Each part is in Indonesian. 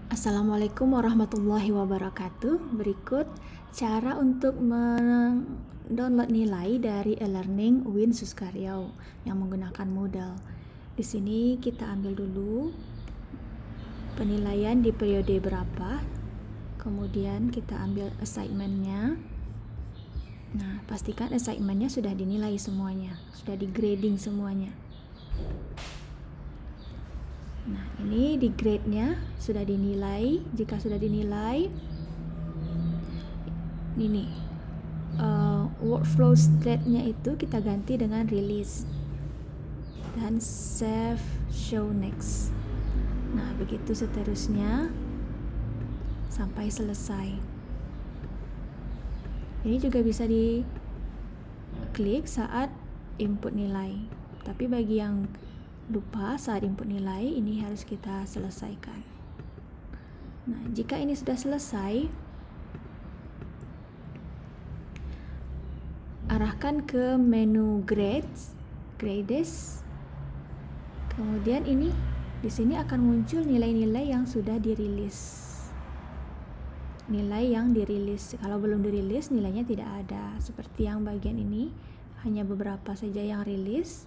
Assalamualaikum warahmatullahi wabarakatuh. Berikut cara untuk mendownload nilai dari e-learning UIN Suskaryau yang menggunakan Moodle. Di sini kita ambil dulu penilaian di periode berapa, kemudian kita ambil assignment-nya. Nah, pastikan assignment-nya sudah dinilai semuanya, sudah di grading semuanya. Nah, ini di grade-nya sudah dinilai. Jika sudah dinilai, ini workflow state-nya itu kita ganti dengan release dan save, show next. Nah, begitu seterusnya sampai selesai. Ini juga bisa diklik saat input nilai. Tapi bagi yang lupa saat input nilai, ini harus kita selesaikan. Nah, jika ini sudah selesai, arahkan ke menu grades. Kemudian ini di sini akan muncul nilai-nilai yang sudah dirilis. Nilai yang dirilis. Kalau belum dirilis, nilainya tidak ada. Seperti yang bagian ini, hanya beberapa saja yang rilis.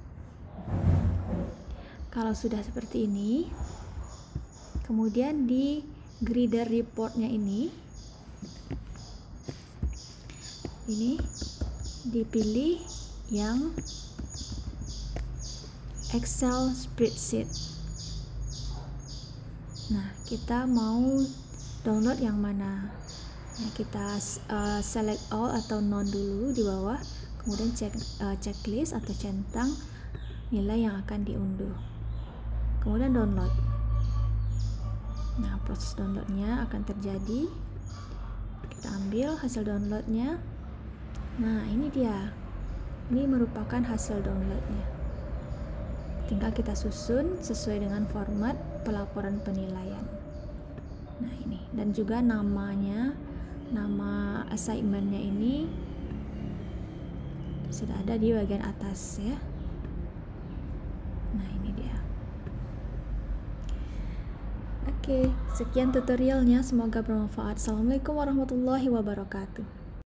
Kalau sudah seperti ini, kemudian di grader report-nya ini dipilih yang Excel spreadsheet. Nah, kita mau download yang mana? Nah, kita select all atau none dulu di bawah, kemudian checklist atau centang nilai yang akan diunduh. Kemudian download. Nah, proses downloadnya akan terjadi. Kita ambil hasil downloadnya. Nah, ini dia. Ini merupakan hasil downloadnya. Tinggal kita susun sesuai dengan format pelaporan penilaian. Nah, ini. Dan juga namanya, nama assignment-nya ini sudah ada di bagian atas ya. Nah, ini dia. Oke, sekian tutorialnya, semoga bermanfaat. Assalamualaikum warahmatullahi wabarakatuh.